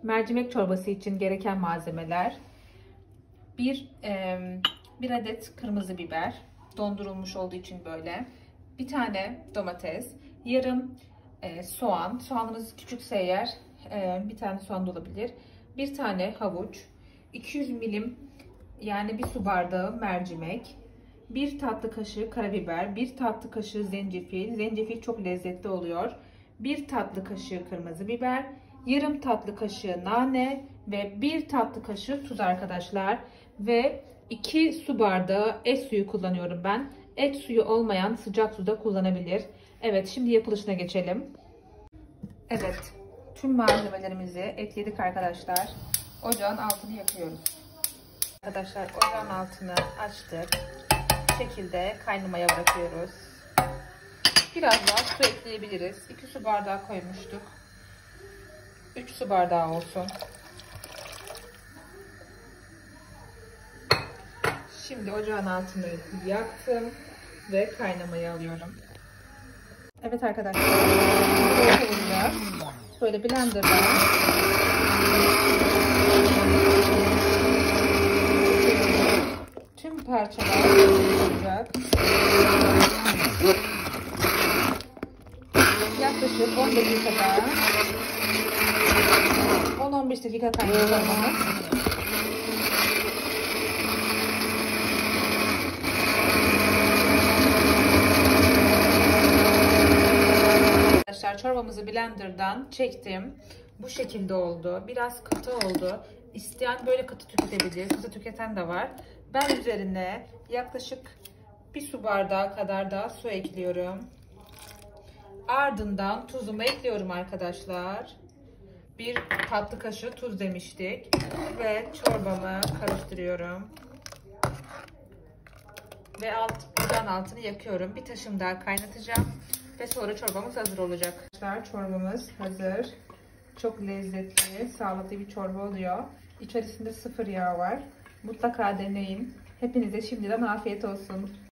Mercimek çorbası için gereken malzemeler: bir adet kırmızı biber, dondurulmuş olduğu için böyle. Bir tane domates, yarım soğan. Soğanınız küçükse eğer bir tane soğan da olabilir. Bir tane havuç, 200 milim yani bir su bardağı mercimek, bir tatlı kaşığı karabiber, bir tatlı kaşığı zencefil. Zencefil çok lezzetli oluyor. Bir tatlı kaşığı kırmızı biber, yarım tatlı kaşığı nane ve bir tatlı kaşığı tuz arkadaşlar. Ve 2 su bardağı et suyu kullanıyorum ben. Et suyu olmayan sıcak suda kullanabilir. Evet, şimdi yapılışına geçelim. Evet, tüm malzemelerimizi ekledik arkadaşlar. Ocağın altını yakıyoruz. Arkadaşlar ocağın altını açtık. Bu şekilde kaynamaya bırakıyoruz. Biraz daha su ekleyebiliriz. 2 su bardağı koymuştuk. 3 su bardağı olsun. Şimdi ocağın altını yaktım ve kaynamaya alıyorum. Evet arkadaşlar, şöyle blenderdan tüm parçalar olacak. Yaklaşık 10 dakikada 10-15 dakika kaynatacağım. Arkadaşlar çorbamızı blenderdan çektim. Bu şekilde oldu. Biraz katı oldu. İsteyen böyle katı tüketebilir. Katı tüketen de var. Ben üzerine yaklaşık bir su bardağı kadar da su ekliyorum. Ardından tuzumu ekliyorum arkadaşlar. Bir tatlı kaşığı tuz demiştik. Ve çorbamı karıştırıyorum. Ve ocağın altını yakıyorum. Bir taşım daha kaynatacağım. Ve sonra çorbamız hazır olacak. Arkadaşlar çorbamız hazır. Çok lezzetli, sağlıklı bir çorba oluyor. İçerisinde sıfır yağ var. Mutlaka deneyin. Hepinize şimdiden afiyet olsun.